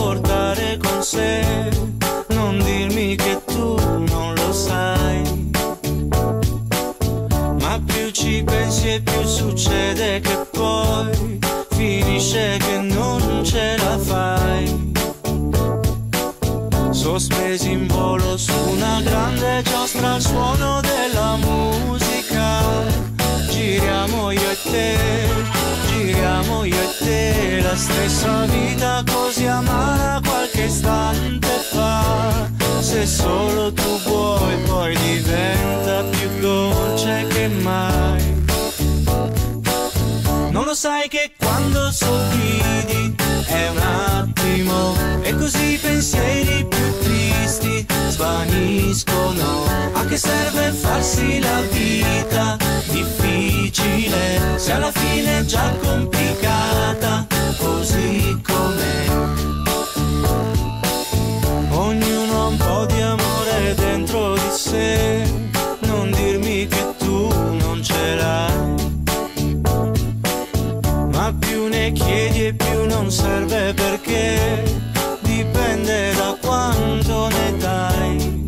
portare con sé. Non dirmi che tu non lo sai, ma più ci pensi e più succede che poi finisce che non ce la fai. Sospesi in volo su una grande giostra al suono della musica, giriamo io e te, giriamo io e te, la stessa vita così amara qualche istante fa. Se solo tu vuoi poi diventa più dolce che mai. Non lo sai che quando sorridi è un attimo e così i pensieri più tristi svaniscono. A che serve farsi la vita difficile se alla fine è già complicata così com'è? Ognuno ha un po' di amore dentro di sé, non dirmi che tu non ce l'hai. Ma più ne chiedi e più non serve, perché dipende da quanto ne dai.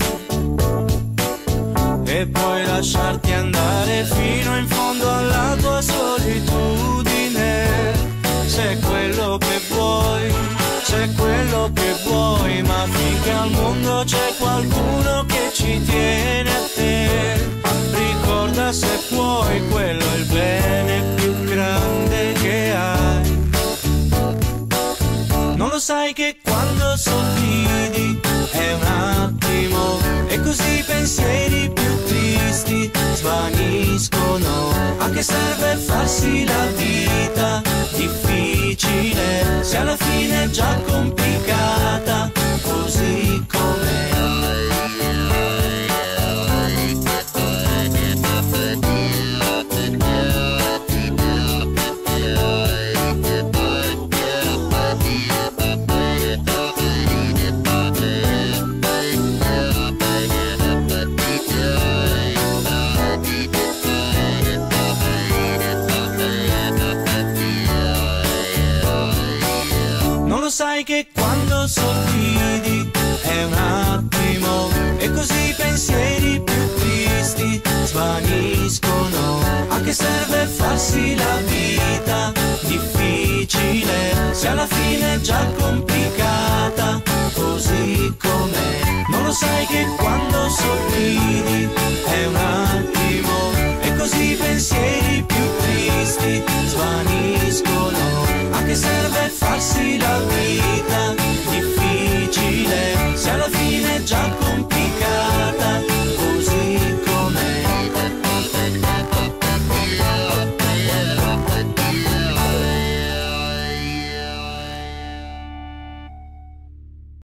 E puoi lasciarti andare fino in fondo alla tua solitudine, se è quello che vuoi, se è quello che vuoi. Ma finché al mondo c'è qualcuno che ci tiene a te, ricorda se puoi, quello è il bene più grande che hai. Non lo sai che quando sorridi è un attimo e così i pensieri più tristi svaniscono. A che serve farsi la vita difficile se alla fine è già complicata così com'è? Sai che quando sorridi è un attimo e così i pensieri più tristi svaniscono. A che serve farsi la vita difficile se alla fine è già complicata così com'è? Non lo sai che quando sorridi